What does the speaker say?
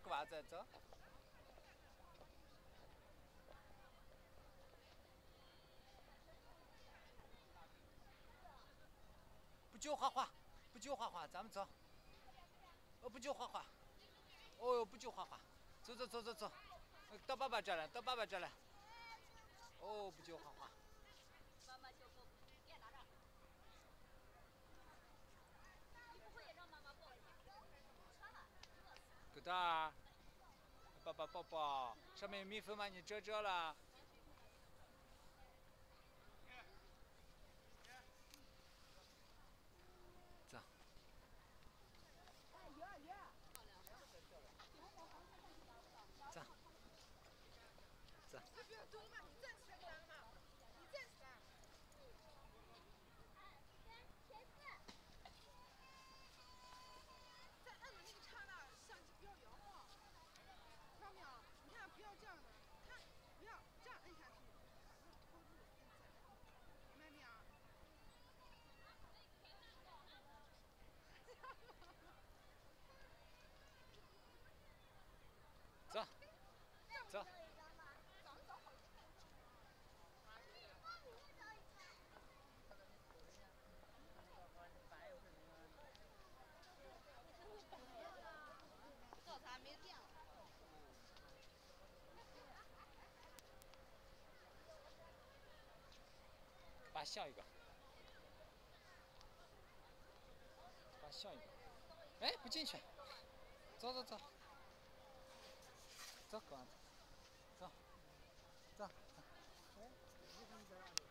个袜子，走。不救花花，不救花花，咱们走。哦，不救花花。哦哟，不救花花，走走走走走，到爸爸这儿来，到爸爸这儿来。哦，不救花花。妈妈就不别打扰。你不会也让妈妈抱你？狗蛋儿，爸爸抱抱，上面有蜜蜂吗？你遮遮了。走。走。走。 他不要蹲嘛，你站起来干嘛？你站起来。在按的那个刹那，相机不要摇晃，知道没有？你看，不要这样的，看，不要这样摁下去，把它拖住，摁下来，明白没有？ 走。走。 这才没电了。 爸笑一个。爸笑一个。哎，不进去。走走走。走，狗子。走。走。哎，你怎么这样的？